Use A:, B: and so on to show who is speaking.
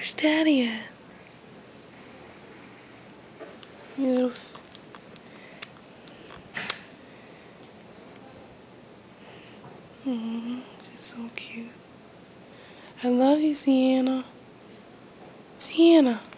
A: Where's Daddy at? Yes. She's so cute. I love you, Sienna. Sienna.